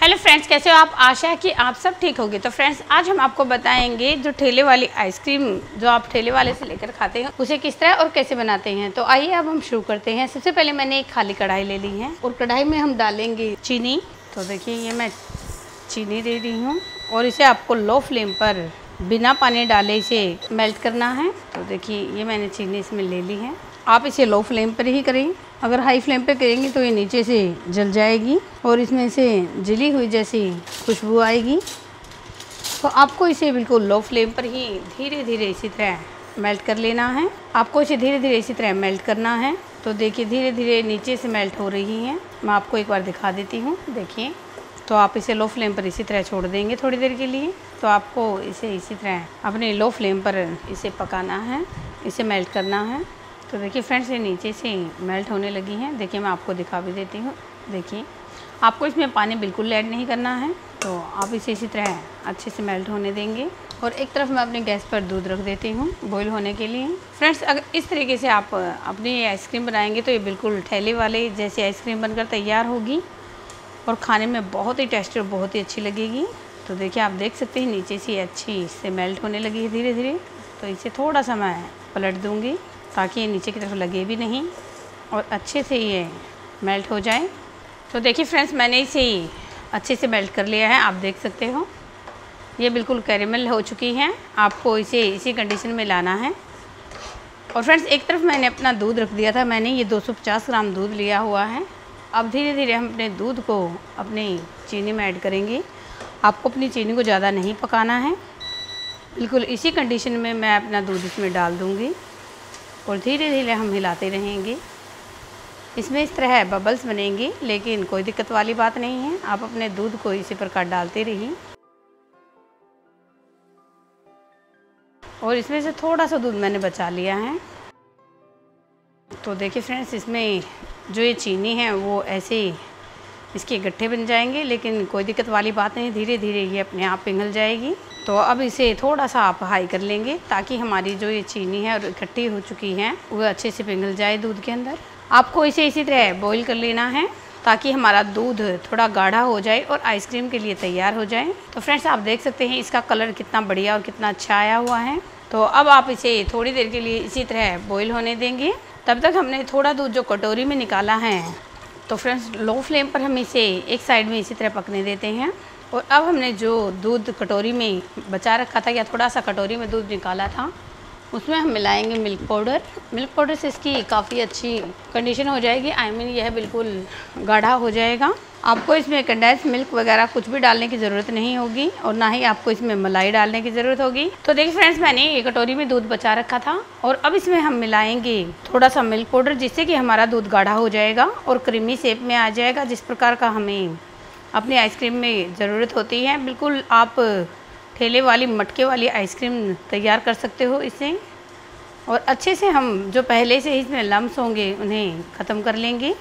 Hello friends, कैसे हो आप? आशा है कि आप सब ठीक होंगे। तो फ्रेंड्स, आज हम आपको बताएंगे जो ठेले वाली आइसक्रीम जो आप ठेले वाले से लेकर खाते हैं उसे किस तरह और कैसे बनाते हैं। तो आइए अब हम शुरू करते हैं। सबसे पहले मैंने एक खाली कढ़ाई ले ली है और कढ़ाई में हम डालेंगे चीनी। तो देखिए ये मैं चीनी दे रही हूँ और इसे आपको लो फ्लेम पर बिना पानी डाले इसे मेल्ट करना है। तो देखिए ये मैंने चीनी इसमें ले ली है। आप इसे लो फ्लेम पर ही करें, अगर हाई फ्लेम पे करेंगे तो ये नीचे से जल जाएगी और इसमें से जली हुई जैसी खुशबू आएगी। तो आपको इसे बिल्कुल लो फ्लेम पर ही धीरे धीरे इसी तरह मेल्ट कर लेना है। आपको इसे धीरे धीरे इसी तरह मेल्ट करना है। तो देखिए धीरे धीरे नीचे से मेल्ट हो रही है। मैं आपको एक बार दिखा देती हूँ। देखिए, तो आप इसे लो फ्लेम पर इसी तरह छोड़ देंगे थोड़ी देर के लिए। तो आपको इसे इसी तरह अपने लो फ्लेम पर इसे पकाना है, इसे मेल्ट करना है। तो देखिए फ्रेंड्स, ये नीचे से मेल्ट होने लगी हैं। देखिए मैं आपको दिखा भी देती हूँ। देखिए आपको इसमें पानी बिल्कुल ऐड नहीं करना है। तो आप इसे इसी तरह अच्छे से मेल्ट होने देंगे। और एक तरफ मैं अपने गैस पर दूध रख देती हूँ बॉईल होने के लिए। फ्रेंड्स, अगर इस तरीके से आप अपनी आइसक्रीम बनाएंगे तो ये बिल्कुल ठेले वाले जैसी आइसक्रीम बनकर तैयार होगी और खाने में बहुत ही टेस्टी और बहुत ही अच्छी लगेगी। तो देखिए आप देख सकते हैं नीचे से अच्छी से मेल्ट होने लगी है धीरे धीरे। तो इसे थोड़ा सा मैं पलट दूँगी ताकि ये नीचे की तरफ लगे भी नहीं और अच्छे से ये मेल्ट हो जाए। तो देखिए फ्रेंड्स, मैंने इसे अच्छे से मेल्ट कर लिया है। आप देख सकते हो ये बिल्कुल कैरेमल हो चुकी है। आपको इसे इसी कंडीशन में लाना है। और फ्रेंड्स, एक तरफ मैंने अपना दूध रख दिया था। मैंने ये 250 ग्राम दूध लिया हुआ है। अब धीरे धीरे हम अपने दूध को अपनी चीनी में ऐड करेंगे। आपको अपनी चीनी को ज़्यादा नहीं पकाना है। बिल्कुल इसी कंडीशन में मैं अपना दूध इसमें डाल दूँगी और धीरे धीरे हम हिलाते रहेंगे। इसमें इस तरह बबल्स बनेंगे, लेकिन कोई दिक्कत वाली बात नहीं है। आप अपने दूध को इसी प्रकार डालते रहिए। और इसमें से थोड़ा सा दूध मैंने बचा लिया है। तो देखिए फ्रेंड्स, इसमें जो ये चीनी है वो ऐसे इसके गट्ठे बन जाएंगे, लेकिन कोई दिक्कत वाली बात नहीं। धीरे धीरे ये अपने आप पिघल जाएगी। तो अब इसे थोड़ा सा आप हाई कर लेंगे ताकि हमारी जो ये चीनी है और इकट्ठी हो चुकी है वो अच्छे से पिघल जाए दूध के अंदर। आपको इसे इसी तरह बॉईल कर लेना है ताकि हमारा दूध थोड़ा गाढ़ा हो जाए और आइसक्रीम के लिए तैयार हो जाए। तो फ्रेंड्स, आप देख सकते हैं इसका कलर कितना बढ़िया और कितना अच्छा आया हुआ है। तो अब आप इसे थोड़ी देर के लिए इसी तरह बॉईल होने देंगे। तब तक हमने थोड़ा दूध जो कटोरी में निकाला है, तो फ्रेंड्स लो फ्लेम पर हम इसे एक साइड में इसी तरह पकने देते हैं। और अब हमने जो दूध कटोरी में बचा रखा था या थोड़ा सा कटोरी में दूध निकाला था, उसमें हम मिलाएंगे मिल्क पाउडर। मिल्क पाउडर से इसकी काफ़ी अच्छी कंडीशन हो जाएगी। यह बिल्कुल गाढ़ा हो जाएगा। आपको इसमें कंडेंस मिल्क वगैरह कुछ भी डालने की ज़रूरत नहीं होगी और ना ही आपको इसमें मलाई डालने की ज़रूरत होगी। तो देखिए फ्रेंड्स, मैंने एक कटोरी में दूध बचा रखा था और अब इसमें हम मिलाएंगे थोड़ा सा मिल्क पाउडर, जिससे कि हमारा दूध गाढ़ा हो जाएगा और क्रीमी शेप में आ जाएगा, जिस प्रकार का हमें अपनी आइसक्रीम में ज़रूरत होती है। बिल्कुल आप ठेले वाली मटके वाली आइसक्रीम तैयार कर सकते हो इससे। और अच्छे से हम जो पहले से ही इसमें लम्स होंगे उन्हें ख़त्म कर लेंगे।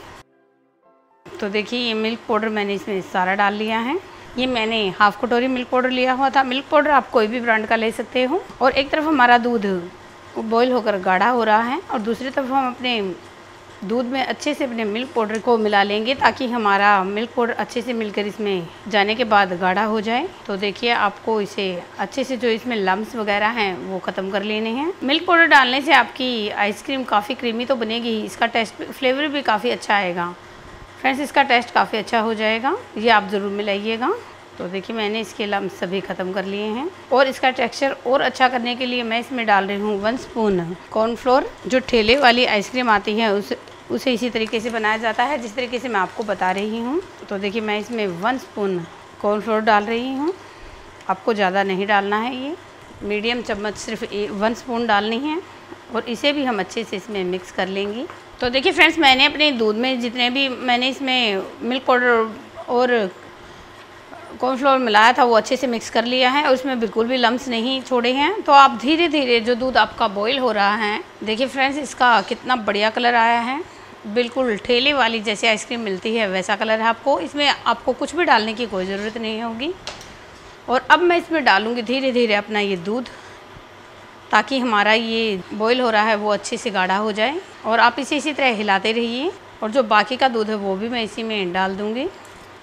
तो देखिए ये मिल्क पाउडर मैंने इसमें सारा डाल लिया है। ये मैंने हाफ़ कटोरी मिल्क पाउडर लिया हुआ था। मिल्क पाउडर आप कोई भी ब्रांड का ले सकते हो। और एक तरफ हमारा दूध बॉईल होकर गाढ़ा हो रहा है और दूसरी तरफ हम अपने दूध में अच्छे से अपने मिल्क पाउडर को मिला लेंगे ताकि हमारा मिल्क पाउडर अच्छे से मिलकर इसमें जाने के बाद गाढ़ा हो जाए। तो देखिए आपको इसे अच्छे से जो इसमें लम्स वगैरह हैं वो ख़त्म कर लेने हैं। मिल्क पाउडर डालने से आपकी आइसक्रीम काफ़ी क्रीमी तो बनेगी ही, इसका टेस्ट फ्लेवर भी काफ़ी अच्छा आएगा। फ्रेंड्स, इसका टेस्ट काफ़ी अच्छा हो जाएगा। ये आप ज़रूर मिलाइएगा। तो देखिए मैंने इसके लम्स सभी ख़त्म कर लिए हैं। और इसका टेक्सचर और अच्छा करने के लिए मैं इसमें डाल रही हूँ 1 स्पून कॉर्नफ्लोर। जो ठेले वाली आइसक्रीम आती है उसे इसी तरीके से बनाया जाता है जिस तरीके से मैं आपको बता रही हूँ। तो देखिए मैं इसमें 1 स्पून कॉर्नफ्लोर डाल रही हूँ। आपको ज़्यादा नहीं डालना है, ये मीडियम चम्मच सिर्फ 1 स्पून डालनी है। और इसे भी हम अच्छे से इसमें मिक्स कर लेंगे। तो देखिए फ्रेंड्स, मैंने अपने दूध में जितने भी मैंने इसमें मिल्क पाउडर और कॉर्नफ्लोर मिलाया था वो अच्छे से मिक्स कर लिया है और उसमें बिल्कुल भी लम्स नहीं छोड़े हैं। तो आप धीरे धीरे जो दूध आपका बॉईल हो रहा है, देखिए फ्रेंड्स इसका कितना बढ़िया कलर आया है। बिल्कुल ठेले वाली जैसे आइसक्रीम मिलती है वैसा कलर है। इसमें आपको कुछ भी डालने की कोई ज़रूरत नहीं होगी। और अब मैं इसमें डालूँगी धीरे धीरे अपना ये दूध, ताकि हमारा ये बॉईल हो रहा है वो अच्छे से गाढ़ा हो जाए। और आप इसे इसी तरह हिलाते रहिए। और जो बाकी का दूध है वो भी मैं इसी में डाल दूँगी।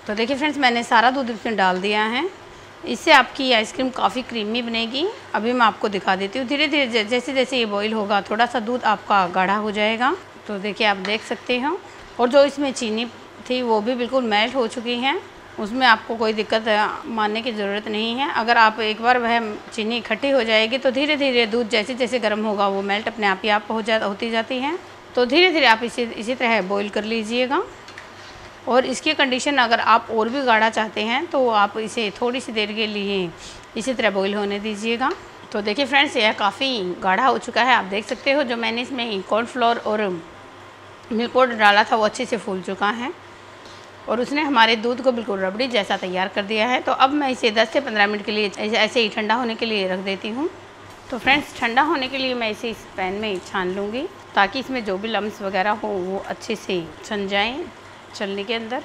तो देखिए फ्रेंड्स, मैंने सारा दूध इसमें डाल दिया है। इससे आपकी आइसक्रीम काफ़ी क्रीमी बनेगी। अभी मैं आपको दिखा देती हूँ। धीरे धीरे जैसे जैसे ये बॉईल होगा थोड़ा सा दूध आपका गाढ़ा हो जाएगा। तो देखिए आप देख सकते हो। और जो इसमें चीनी थी वो भी बिल्कुल मेल्ट हो चुकी है। उसमें आपको कोई दिक्कत मानने की ज़रूरत नहीं है। अगर आप एक बार वह चीनी इकट्ठी हो जाएगी तो धीरे धीरे दूध जैसे जैसे गर्म होगा वो मेल्ट अपने आप ही आप होती जाती है। तो धीरे धीरे आप इसी तरह बॉईल कर लीजिएगा। और इसकी कंडीशन अगर आप और भी गाढ़ा चाहते हैं तो आप इसे थोड़ी सी देर के लिए इसी तरह बॉईल होने दीजिएगा। तो देखिए फ्रेंड्स, यह काफ़ी गाढ़ा हो चुका है। आप देख सकते हो जो मैंने इसमें कॉर्नफ्लोर और मिल्क पाउडर डाला था वो अच्छे से फूल चुका है और उसने हमारे दूध को बिल्कुल रबड़ी जैसा तैयार कर दिया है। तो अब मैं इसे 10 से 15 मिनट के लिए ऐसे ही ठंडा होने के लिए रख देती हूँ। तो फ्रेंड्स, ठंडा होने के लिए मैं इसे इस पैन में छान लूँगी ताकि इसमें जो भी लम्स वगैरह हो वो अच्छे से छन जाएँ छलनी के अंदर।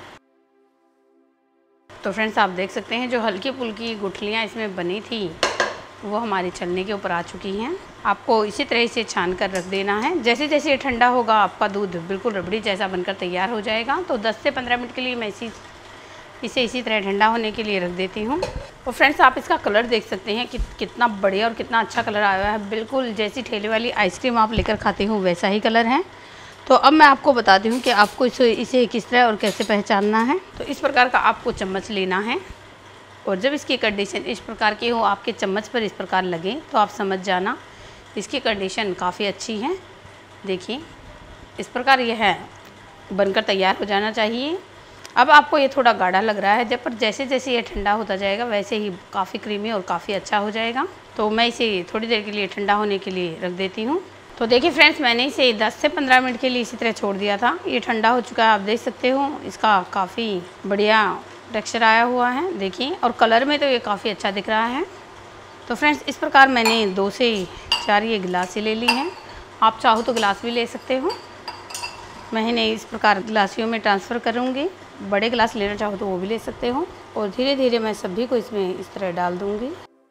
तो फ्रेंड्स, आप देख सकते हैं जो हल्की फुल्की गुठलियाँ इसमें बनी थी वो हमारी छलनी के ऊपर आ चुकी हैं। आपको इसी तरह से छान कर रख देना है। जैसे जैसे ये ठंडा होगा आपका दूध बिल्कुल रबड़ी जैसा बनकर तैयार हो जाएगा। तो 10 से 15 मिनट के लिए मैं इसे इसी तरह ठंडा होने के लिए रख देती हूँ। और फ्रेंड्स, आप इसका कलर देख सकते हैं कि कितना बढ़िया और कितना अच्छा कलर आया है। बिल्कुल जैसी ठेले वाली आइसक्रीम आप लेकर खाते हो वैसा ही कलर है। तो अब मैं आपको बताती हूँ कि आपको इसे किस तरह और कैसे पहचानना है। तो इस प्रकार का आपको चम्मच लेना है और जब इसकी कंडीशन इस प्रकार की हो, आपके चम्मच पर इस प्रकार लगे तो आप समझ जाना इसकी कंडीशन काफ़ी अच्छी है। देखिए इस प्रकार यह है बनकर तैयार हो जाना चाहिए। अब आपको ये थोड़ा गाढ़ा लग रहा है, पर जैसे जैसे ये ठंडा होता जाएगा वैसे ही काफ़ी क्रीमी और काफ़ी अच्छा हो जाएगा। तो मैं इसे थोड़ी देर के लिए ठंडा होने के लिए रख देती हूँ। तो देखिए फ्रेंड्स, मैंने इसे 10 से 15 मिनट के लिए इसी तरह छोड़ दिया था। ये ठंडा हो चुका है, आप देख सकते हो इसका काफ़ी बढ़िया टेक्सचर आया हुआ है। देखिए, और कलर में तो ये काफ़ी अच्छा दिख रहा है। तो फ्रेंड्स, इस प्रकार मैंने 2 से 4 ये गिलासी ले ली हैं। आप चाहो तो गिलास भी ले सकते हो। मैं इन्हें इस प्रकार गिलासियों में ट्रांसफ़र करूँगी। बड़े गिलास लेना चाहो तो वो भी ले सकते हो। और धीरे धीरे मैं सभी को इसमें इस तरह डाल दूँगी।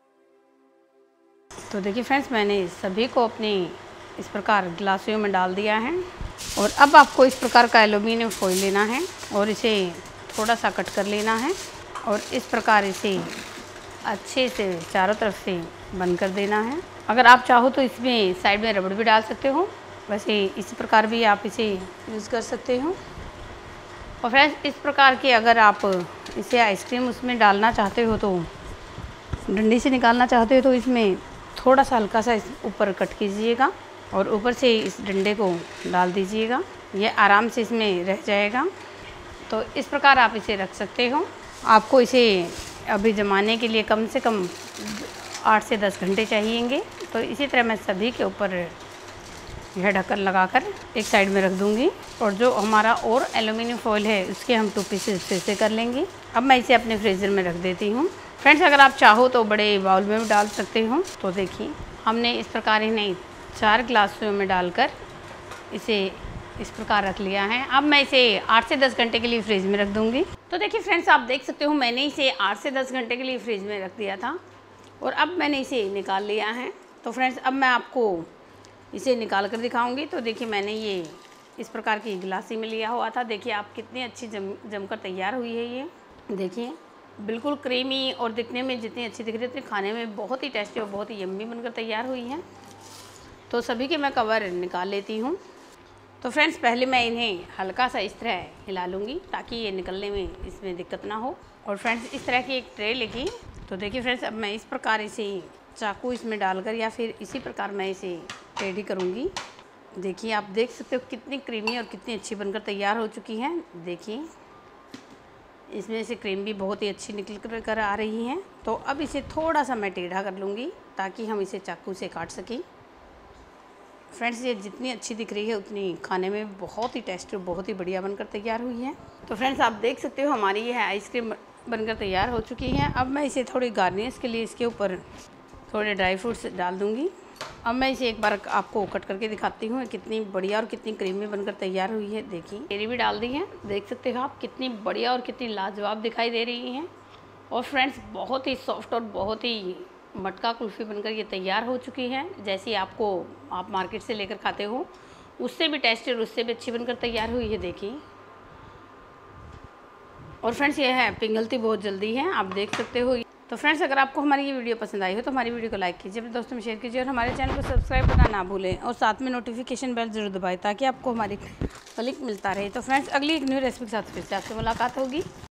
तो देखिए फ्रेंड्स, मैंने सभी को अपनी इस प्रकार गिलासियों में डाल दिया है। और अब आपको इस प्रकार का एल्युमिनियम फॉइल लेना है और इसे थोड़ा सा कट कर लेना है और इस प्रकार इसे अच्छे से चारों तरफ से बंद कर देना है। अगर आप चाहो तो इसमें साइड में रबड़ भी डाल सकते हो, वैसे इसी प्रकार भी आप इसे यूज़ कर सकते हो। और फ्रेंड्स, इस प्रकार की अगर आप इसे आइसक्रीम उसमें डालना चाहते हो तो डंडी से निकालना चाहते हो तो इसमें थोड़ा सा हल्का सा ऊपर कट कीजिएगा और ऊपर से इस डंडे को डाल दीजिएगा। यह आराम से इसमें रह जाएगा। तो इस प्रकार आप इसे रख सकते हो। आपको इसे अभी जमाने के लिए कम से कम 8 से 10 घंटे चाहिएंगे। तो इसी तरह मैं सभी के ऊपर यह ढक्कन लगाकर एक साइड में रख दूंगी और जो हमारा और एल्युमिनियम फॉइल है उसके हम 2 पीसेस फिर से कर लेंगे। अब मैं इसे अपने फ्रीज़र में रख देती हूँ। फ्रेंड्स, अगर आप चाहो तो बड़े बाउल में भी डाल सकते हो। तो देखिए, हमने इस प्रकार इन्हें 4 गिलासों में डालकर इसे इस प्रकार रख लिया है। अब मैं इसे 8 से 10 घंटे के लिए फ्रिज में रख दूंगी। तो देखिए फ्रेंड्स, आप देख सकते हो मैंने इसे 8 से 10 घंटे के लिए फ्रिज में रख दिया था और अब मैंने इसे निकाल लिया है। तो फ्रेंड्स, अब मैं आपको इसे निकाल कर दिखाऊंगी। तो देखिए, मैंने ये इस प्रकार की गिलासी में लिया हुआ था। देखिए आप कितनी अच्छी जमकर तैयार हुई है। ये देखिए बिल्कुल क्रीमी और दिखने में जितनी अच्छी दिख रही थी खाने में बहुत ही टेस्टी और बहुत ही यम्मी बनकर तैयार हुई है। तो सभी के मैं कवर निकाल लेती हूँ। तो फ्रेंड्स, पहले मैं इन्हें हल्का सा इस तरह हिला लूँगी ताकि ये निकलने में इसमें दिक्कत ना हो। और फ्रेंड्स, इस तरह की एक ट्रे लेगी। तो देखिए फ्रेंड्स, अब मैं इस प्रकार इसे चाकू इसमें डालकर या फिर इसी प्रकार मैं इसे रेडी करूँगी। देखिए आप देख सकते हो कितनी क्रीमी और कितनी अच्छी बनकर तैयार हो चुकी है। देखिए इसमें से क्रीम भी बहुत ही अच्छी निकल कर आ रही है। तो अब इसे थोड़ा सा मैं टेढ़ा कर लूँगी ताकि हम इसे चाकू से काट सकें। फ्रेंड्स, ये जितनी अच्छी दिख रही है उतनी खाने में बहुत ही टेस्टी और बहुत ही बढ़िया बनकर तैयार हुई है। तो फ्रेंड्स, आप देख सकते हो हमारी यह आइसक्रीम बनकर तैयार हो चुकी है। अब मैं इसे थोड़ी गार्निश के लिए इसके ऊपर थोड़े ड्राई फ्रूट्स डाल दूँगी। अब मैं इसे एक बार आपको कट करके दिखाती हूँ कितनी बढ़िया और कितनी क्रीमी बनकर तैयार हुई है। देखिए चेरी भी डाल दी है, देख सकते हो आप कितनी बढ़िया और कितनी लाजवाब दिखाई दे रही हैं। और फ्रेंड्स, बहुत ही सॉफ्ट और बहुत ही मटका कुल्फ़ी बनकर ये तैयार हो चुकी है। जैसी आप मार्केट से लेकर खाते हो उससे भी टेस्टी और उससे भी अच्छी बनकर तैयार हुई है। देखिए और फ्रेंड्स ये है पिघलती बहुत जल्दी है, आप देख सकते हो। तो फ्रेंड्स अगर आपको हमारी ये वीडियो पसंद आई हो तो हमारी वीडियो को लाइक कीजिए, अपने दोस्तों में शेयर कीजिए और हमारे चैनल को सब्सक्राइब करना ना भूलें और साथ में नोटिफिकेशन बेल जरूर दबाएं ताकि आपको हमारी लिंक मिलता रहे। तो फ्रेंड्स अगली एक न्यू रेसिपी के साथ फिर से आपसे मुलाकात होगी।